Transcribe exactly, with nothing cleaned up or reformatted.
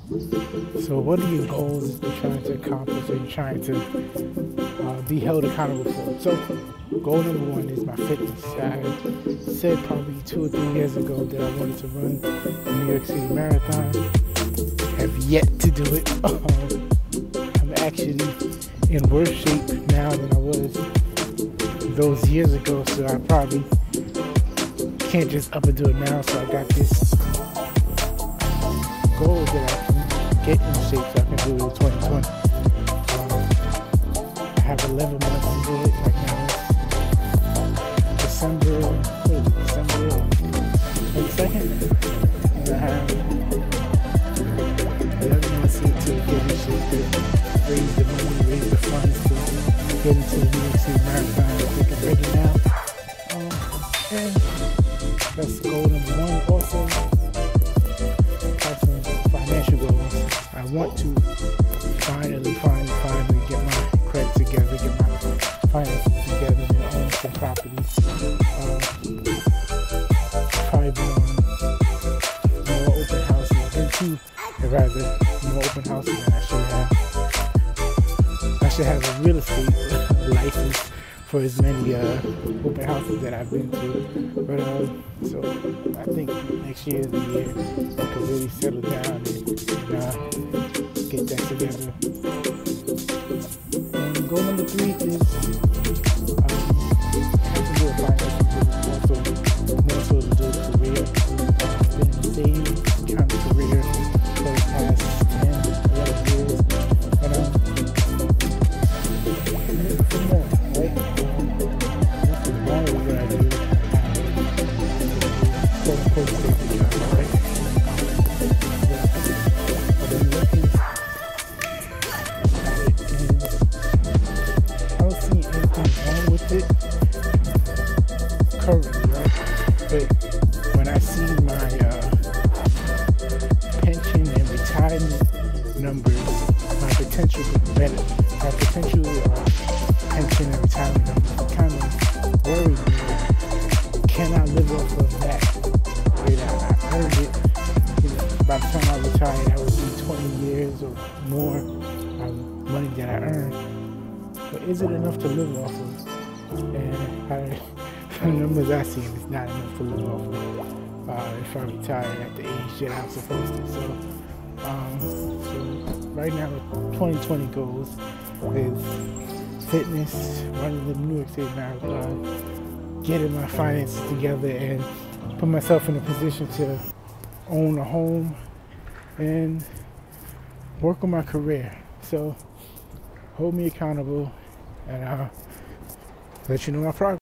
So what are your goals that you're trying to accomplish or you're trying to uh, be held accountable for? So goal number one is my fitness. I said probably two or three years ago that I wanted to run the New York City Marathon. Have yet to do it. Um, I'm actually in worse shape now than I was those years ago, so I probably can't just up and do it now. So I got this goal that I can get in shape so I can do it in twenty twenty. Um, I have eleven months to do it right now. It's December, what is it, December twenty-second? And I have eleven months to get in shape, to raise the money, raise the funds to get into the New York City Marathon. I think I'm ready now. Um, and that's goal number one. Also, have some financial goals. I want to finally, finally, finally get my credit together, get my finances together, and own some properties. Uh, probably be on more open houses. I've been to, or rather, more open houses than I should have. I should have a real estate license for as many uh, open houses that I've been to. But uh, so I think next year is the year I can really settle down and, and uh, get that together. And goal number three is um, have to do a financial business, more so, more so to do a career. I've been in the same kind of career for the past ten, eleven years. And um, I'm looking for more, right? Nothing wrong with what I do. Quote unquote safety job, right? But I'm looking at it and I don't see anything wrong with it currently, right? But when I see my uh, pension and retirement numbers, my potential benefit, my potential uh, pension and retirement numbers kind of worry me. Can I live off of that? Right, I, I earned it. You know, by the time I retire, that would be twenty years or more of money that I earned. But is it enough to live off of? And I, the numbers I see, it's not enough to live off of uh, if I retire at the age that I'm supposed to. So, um, so right now, twenty twenty goals is fitness, running the New York City Marathon, getting my finances together, and put myself in a position to own a home and work on my career. So hold me accountable, and I'll let you know my progress.